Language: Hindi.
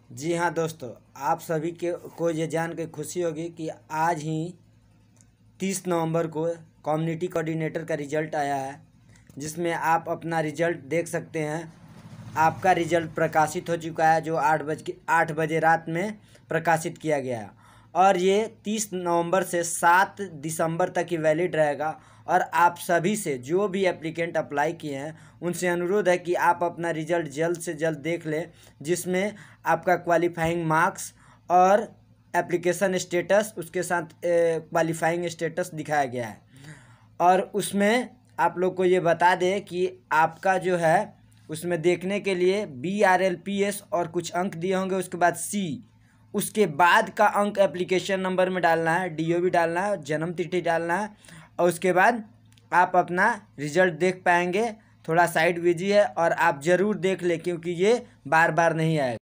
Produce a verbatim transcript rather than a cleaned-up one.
जी हाँ दोस्तों, आप सभी के को ये जान के खुशी होगी कि आज ही तीस नवंबर को कम्युनिटी कोऑर्डिनेटर का रिज़ल्ट आया है, जिसमें आप अपना रिज़ल्ट देख सकते हैं। आपका रिज़ल्ट प्रकाशित हो चुका है, जो आठ बज के आठ बजे रात में प्रकाशित किया गया है और ये तीस नवंबर से सात दिसंबर तक ही वैलिड रहेगा। और आप सभी से, जो भी एप्लीकेंट अप्लाई किए हैं, उनसे अनुरोध है कि आप अपना रिज़ल्ट जल्द से जल्द देख लें, जिसमें आपका क्वालिफाइंग मार्क्स और एप्लीकेशन स्टेटस, उसके साथ क्वालिफाइंग स्टेटस दिखाया गया है। और उसमें आप लोग को ये बता दें कि आपका जो है उसमें देखने के लिए B R L P S और कुछ अंक दिए होंगे, उसके बाद सी, उसके बाद का अंक एप्लीकेशन नंबर में डालना है, डी ओ बी डालना है, जन्म तिथि डालना है और उसके बाद आप अपना रिज़ल्ट देख पाएंगे। थोड़ा साइड बिजी है और आप ज़रूर देख लें, क्योंकि ये बार बार नहीं आएगा।